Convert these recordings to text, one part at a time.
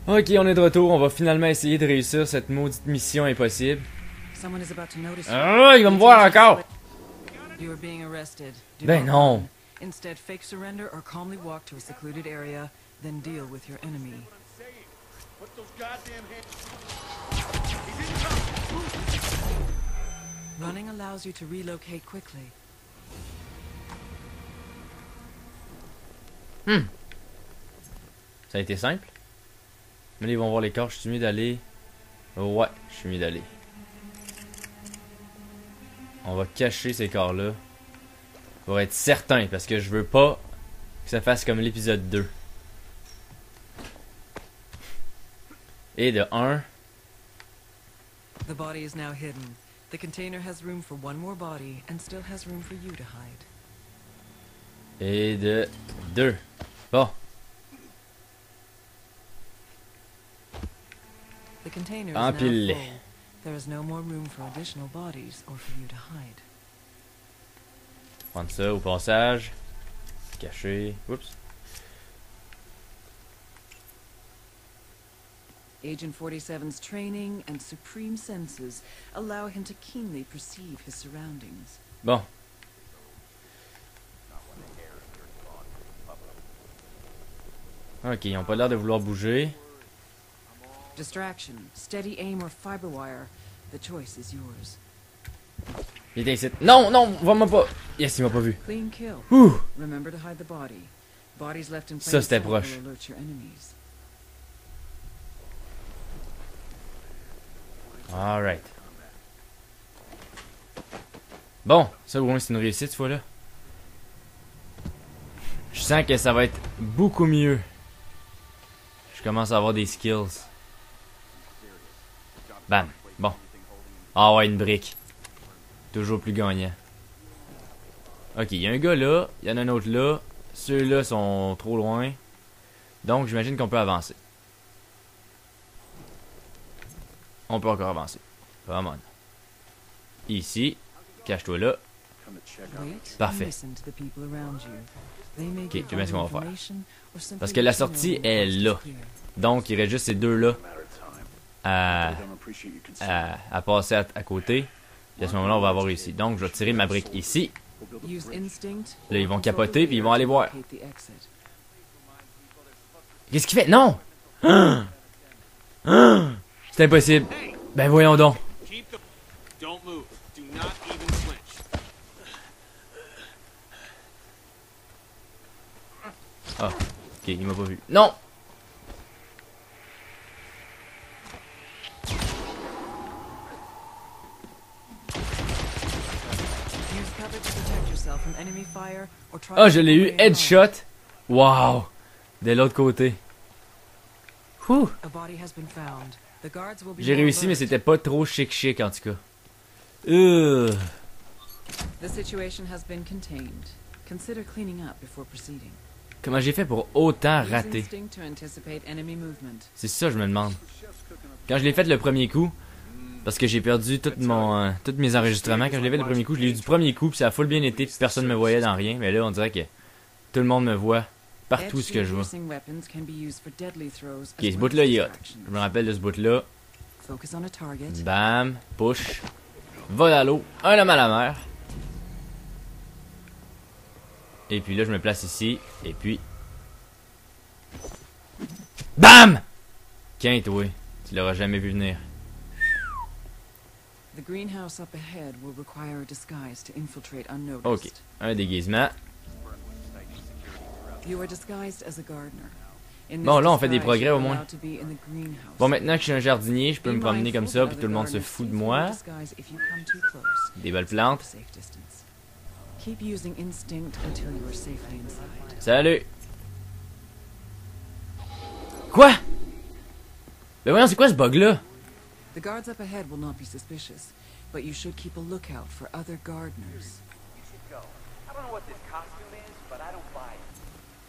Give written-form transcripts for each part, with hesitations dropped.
Ok, on est de retour. On va finalement essayer de réussir cette maudite mission impossible. Ah, il va me voir encore! Ben non! Instead, fake surrender or calmly walk to a secluded area, then deal with your enemy. Running allows you to relocate quickly. Ça a été simple. Mais là, ils vont voir les corps. Je suis mieux d'aller. Ouais, je suis mieux d'aller. On va cacher ces corps-là. Pour être certain, parce que je veux pas que ça fasse comme l'épisode 2. Et de 1. The body is now hidden. The container has room for one more body and still has room for you to hide. Et de 2. Bon. The container is now Empile-les. full. There is no more room for additional bodies or for you to hide. Prendre ça au passage. Cacher. Oups. Agent 47's training and supreme senses allow him to keenly perceive his surroundings. Bon. Ok, ils ont pas l'air de vouloir bouger. Distraction, steady aim or fiber wire. The choice is yours. Il est ici. Non, non, vois-moi pas. Yes, il m'a pas vu. Clean kill. Ouh. Remember to hide the body. Bodies left in Ça, plain c'était sight proche. will alert your enemies. Alright. Bon, ça au moins c'est une réussite cette fois-là. Je sens que ça va être beaucoup mieux. Je commence à avoir des skills. Bam. Bon. Ah ouais, une brique. Toujours plus gagnant. Ok, il y a un gars là. Il y en a un autre là. Ceux-là sont trop loin. Donc j'imagine qu'on peut avancer. On peut encore avancer. Come on. Ici. Cache-toi là. Parfait. Ok, tu vois ce qu'on va faire. Parce que la sortie est là. Donc, il reste juste ces deux-là à passer à côté. Et à ce moment-là, on va avoir réussi. Donc, je vais tirer ma brique ici. Là, ils vont capoter, puis ils vont aller voir. Qu'est-ce qu'il fait? Non! C'est impossible. Ben voyons donc. Ah, ok, il m'a pas vu. Non! Ah, je l'ai eu headshot. Wow! De l'autre côté. Ouh! J'ai réussi, mais c'était pas trop chic en tout cas. The situation has been contained. Consider cleaning up before proceeding. Comment j'ai fait pour autant rater? Instinct to anticipate enemy movement. C'est ça, je me demande. Quand je l'ai fait le premier coup, parce que j'ai perdu tous mes enregistrements, quand je l'ai fait le premier coup, je l'ai eu du premier coup, puis ça a full bien été, puis personne me voyait dans rien. Mais là, on dirait que tout le monde me voit partout ce que je vois. Ok, ce bout-là, il est hot. Je me rappelle de ce bout-là. Bam, push, vol à l'eau, un homme à la mer. Et puis là, je me place ici, et puis... BAM! Quinte, oui. Tu l'auras jamais vu venir. Ok, un déguisement. Bon, là, on fait des progrès au moins. Bon, maintenant que je suis un jardinier, je peux me promener comme ça, puis tout le monde se fout de moi. Des belles plantes. Salut! Quoi? Ben voyons, c'est quoi ce bug-là? The guards up ahead will not be suspicious, but you should keep a lookout for other gardeners. You should go. I don't know what this costume is, but I don't buy it.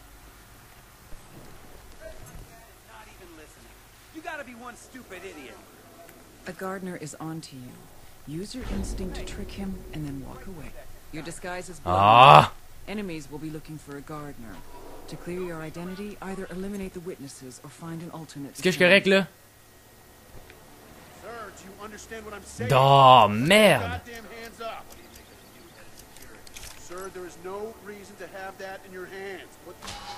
Not even listening. You gotta be one stupid idiot. A gardener is onto you. Use your instinct to trick him and then walk away. Your disguise is blind. Ah! Enemies will be looking for a gardener. To clear your identity, either eliminate the witnesses or find an alternate. Est-ce que je suis correct là? Sir, do you understand what I'm saying? Oh merde! Goddamn hands up. Sir, there is no reason to have that in your hands. What?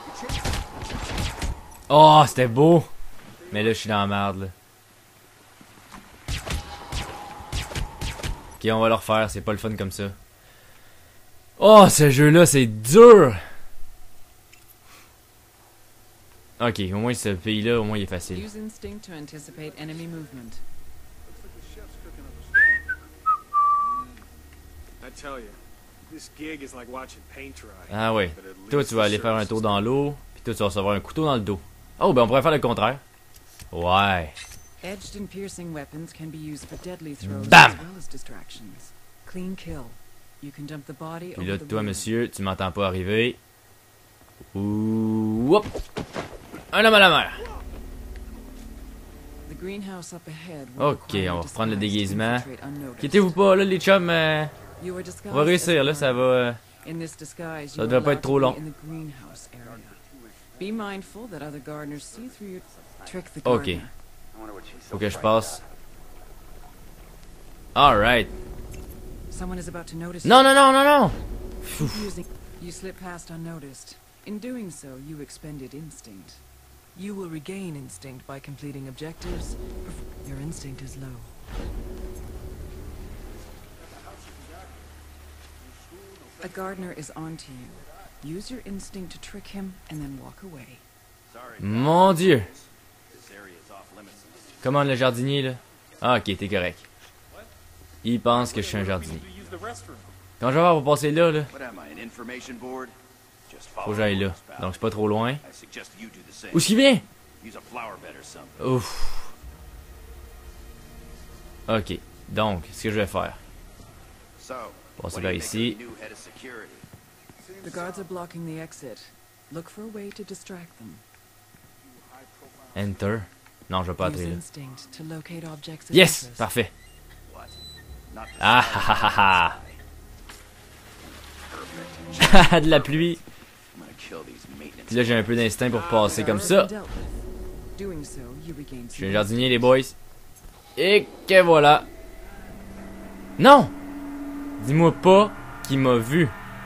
Oh, c'était beau! Mais là, je suis dans la merde là. Ok, on va le refaire, c'est pas le fun comme ça. Oh, ce jeu-là, c'est dur! Ok, au moins ce pays-là, au moins il est facile. Use instinct to anticipate enemy movement. Looks like the chef's cooking up a storm. I tell you, this gig is like watching paint dry. Ah ouais. But at Toi, least tu vas the aller faire un surface tour is dans l'eau, puis toi, tu vas recevoir un couteau dans le dos. Oh, ben on pourrait faire le contraire. Ouais. Edged and piercing weapons can be used for deadly throws Bam! as well as distractions. Clean kill. You can dump the body Puis over là, the toi, wound. monsieur, tu m'entends pas arriver. Ouh, hop! Un homme à la mer. The greenhouse up ahead will Ok, require on va reprendre le disguise to déguisement. infiltrate unnoticed. Quittez-vous pas, là, les chums. You are disguised On va réussir, as là, a ça runner. va. In this disguise, Ça you devrait are pas être allowed trop to long. be in the greenhouse area. Be mindful that other gardeners see through your trick the Ok. gardener. Faut que je passe. Alright. Someone is about to notice Non, non, non, non, non! you. Using- You slip past unnoticed. In doing so, you expended instinct. You will regain instinct by completing objectives. Your instinct is low. A gardener is onto you. Use your instinct to trick him and then walk away. Mon Dieu! Comment le jardinier, là? Ah, ok, t'es correct. Il pense que je suis un jardinier. Quand je vais voir, on va passer là, là. What am I, an information board? Just Faut follow que j'aille là. orders, pal. Donc, je suis pas trop loin. I suggest you do the same. Où est-ce qu'il vient? Use a flower bed or something. Ouf. Ok. Donc, ce que je vais faire. So, Passer what do par you make of ici. the new head of security? The guards are blocking the exit. Look for a way to distract them. Enter. Non, je vais pas Use entrer là. instinct to locate objects of Yes! interest. Parfait. What? Not the Ah sky, ha ha ha Perfect. ha! De la pluie. I'm gonna kill these maintenance. Puis là, j'ai un peu d'instinct pour passer comme Guards ça. are dealt with. Doing so, you regain Je suis un some jardinier, les boys. Et que voilà. Non! Dis-moi pas qu'il m'a vu.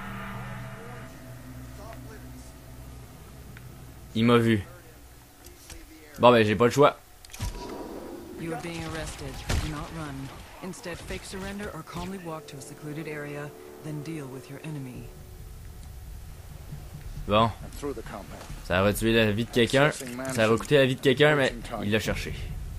Il m'a vu. Bon, ben, j'ai pas le choix. You are being arrested. Do not run. Instead, fake surrender or calmly walk to a secluded area, then deal with your enemy. Bon, I'm through the compound. ça va tuer la vie de quelqu'un. Ça va coûter la vie de quelqu'un, mais il l'a cherché.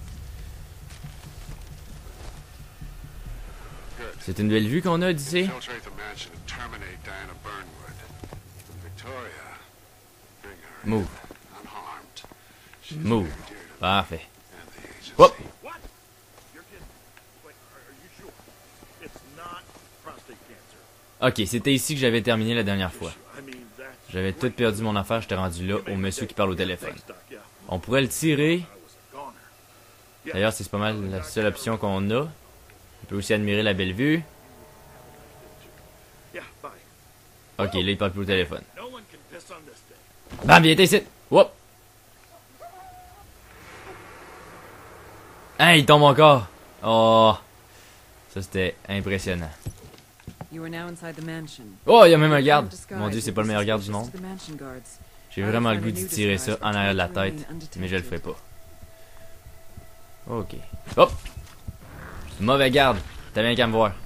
C'est une belle vue qu'on a d'ici. Infiltrate the mansion and terminate Diana Burnwood. Victoria, bring her Move. unharmed. She's Move. very dear to Parfait. me and the agency. Hop. What? You're kidding. Wait, are you sure? It's not prostate cancer. Ok, c'était ici que j'avais terminé la dernière fois. I mean, that's J'avais tout perdu mon affaire, j'étais rendu là au monsieur qui parle au téléphone. stuff, yeah. On pourrait le tirer. I was a goner. D'ailleurs, c'est pas mal la seule option qu'on a. On peut aussi admirer la belle vue. Yeah, bye. Ok, là, il parle plus au téléphone. No one can piss on this thing. Bam, viens ici! Whoop! Hein, il tombe encore! Oh! Ça, c'était impressionnant. You are now inside the mansion. Oh, il y a même un Your garde! disguise Mon dieu, c'est will pas be le meilleur garde du suspicious monde. to the mansion guards. J'ai vraiment le goût d'y tirer ça en arrière de la tête, mais je le ferai pas. Ok. Hop! Mauvais garde! T'as bien qu'à me voir.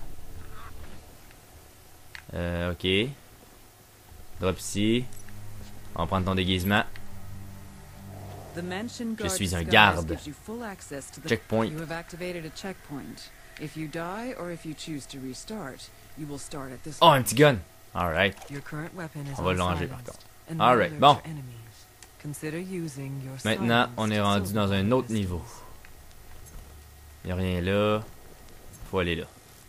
Ok. Drop ici. On va prendre ton déguisement. The mansion Je guard suis un disguise garde. gives you full access to the- Checkpoint. You have activated a checkpoint. If you die or if you choose to restart, you will start at this Oh, un point. petit gun! Alright. Your current weapon is On va on le ranger par silenced, contre. and Alright, will bon. alert your enemies. Consider using your Maintenant, silence on est to rendu silence dans un their autre niveau. pistols. Y'a rien là. Faut aller là.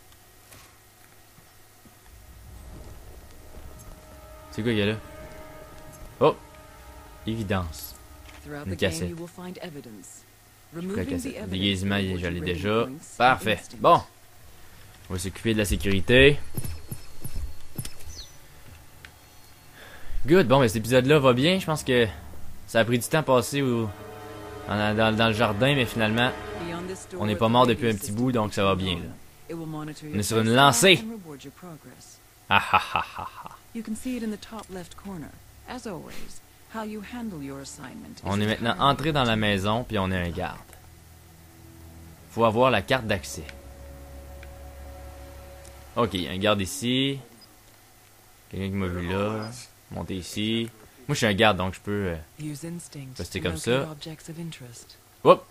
C'est quoi qu'il y a là? Oh! Évidence. Throughout Une the game, cassette. you will find evidence. La Removing cassette. the evidence Déguisement, will award je l'ai you déjà. rating points and Parfait. instinct. Bon. On va s'occuper de la sécurité. Good, bon, ben cet épisode-là va bien. Je pense que ça a pris du temps à passer dans le jardin, mais finalement, on n'est pas mort depuis un petit bout, donc ça va bien, là. On est sur une lancée. Ah ah ah ah ah. On est maintenant entré dans la maison, puis on est un garde. Faut avoir la carte d'accès. Ok, un garde ici. Quelqu'un qui m'a vu là. Monter ici. Moi, je suis un garde, donc je peux rester comme ça. Hop!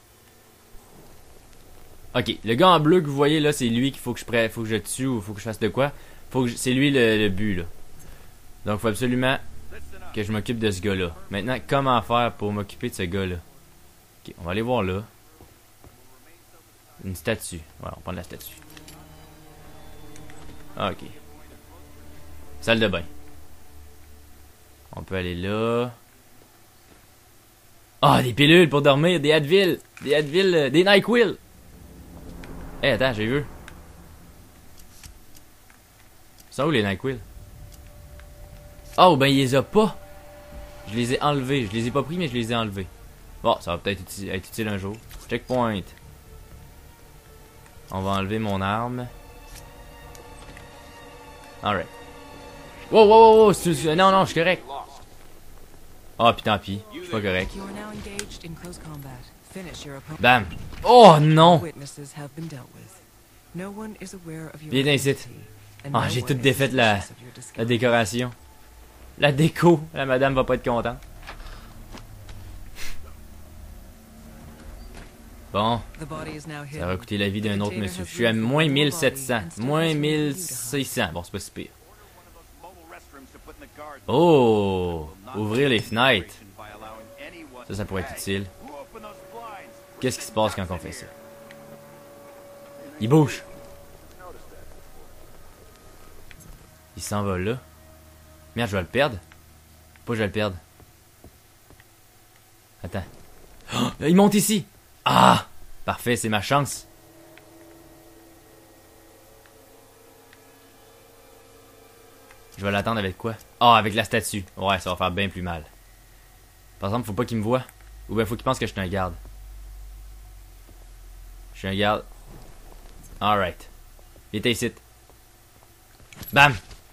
Ok, le gars en bleu que vous voyez là, c'est lui qu'il faut que je tue ou faut que je fasse de quoi. C'est lui le but, là. Donc, il faut absolument que je m'occupe de ce gars-là. Maintenant, comment faire pour m'occuper de ce gars-là? Ok, on va aller voir là. Une statue. Voilà, on prend la statue. Ok. Salle de bain. On peut aller là. Ah, des pilules pour dormir, des Advil. Des Advil, des NyQuil. Eh, attends, j'ai vu. C'est où les NyQuil? Oh, ben il les a pas. Je les ai enlevés. Je les ai pas pris, mais je les ai enlevés. Bon, ça va peut-être être utile un jour. Checkpoint. On va enlever mon arme. Alright. Wow, wow, wow, non, non, je suis correct. Ah, puis tant pis, je suis pas correct. Bam. Oh non. Viens ici. Ah, j'ai tout défait la décoration. La déco, la madame va pas être contente. Bon, ça va coûter la vie d'un autre monsieur. Je suis à moins 1700, moins 1600. Bon, c'est pas si pire. Oh, ouvrir les fenêtres. Ça pourrait être utile. Qu'est-ce qui se passe quand on fait ça? Il bouge. Il s'en va là. Merde, je vais le perdre. Pas je vais le perdre. Attends. Oh, il monte ici. Ah! Parfait, c'est ma chance. Je vais l'attendre avec quoi? Ah, avec la statue. Ouais, ça va faire bien plus mal. Par exemple, faut pas qu'il me voie. Ou bien faut qu'il pense que je suis un garde. Je suis un garde. Alright. Il était ici. Bam!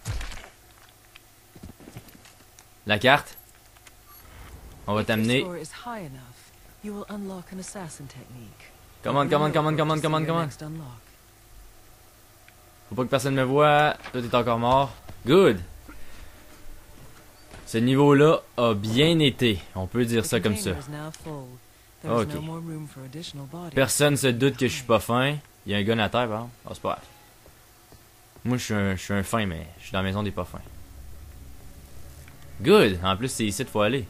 La carte. On va t'amener. Commande. Faut pas que personne me voie. Toi, t'es encore mort. Good. Ce niveau-là a bien été. On peut dire ça comme ça. Ok. Personne se doute que je suis pas fin. Il y a un gun à terre, par exemple. Oh, c'est pas grave. Moi, je suis un fin, mais je suis dans la maison des pas fins. Good. En plus, c'est ici qu'il faut aller.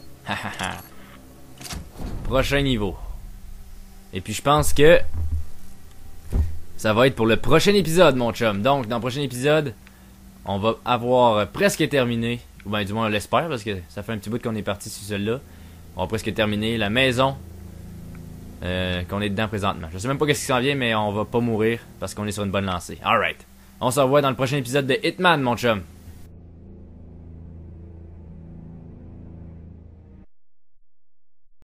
Prochain niveau. Et puis, je pense que ça va être pour le prochain épisode, mon chum. Donc, dans le prochain épisode, on va avoir presque terminé. Ou bien, du moins, on l'espère, parce que ça fait un petit bout qu'on est parti sur celle-là. On va presque terminer la maison qu'on est dedans présentement. Je sais même pas qu'est-ce qui s'en vient, mais on va pas mourir parce qu'on est sur une bonne lancée. Alright. On se revoit dans le prochain épisode de Hitman, mon chum.